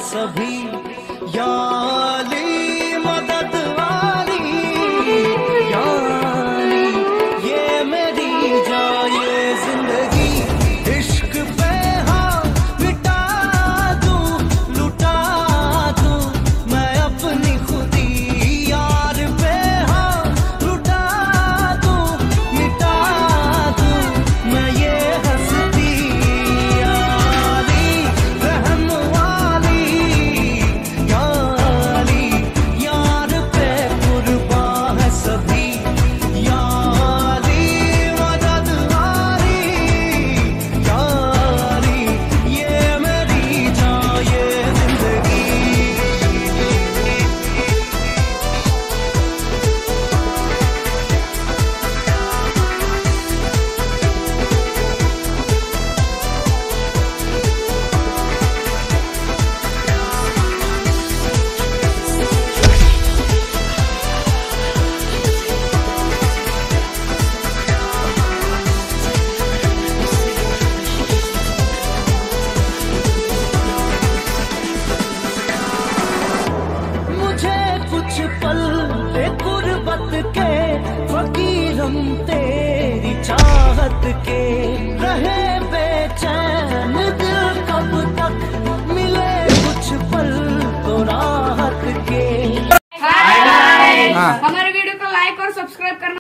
सभी। या अली मदद वाली, या अली ये मेरी जाए जिंदगी। इश्क पे हाँ मिटा दूं, लुटा दूं मैं अपनी खुदी। यार पे हाँ लुटा दूं, मिटा दूं मैं ये हंसती। या अली रहम वाली, या अली यार पे कुर्बान है सभी। या अली मदद वाली, या अली ये मेरी जाए जिंदगी। मुझे कुछ पल गुर्बत के फकीर हम तेरी चाहत के रहे।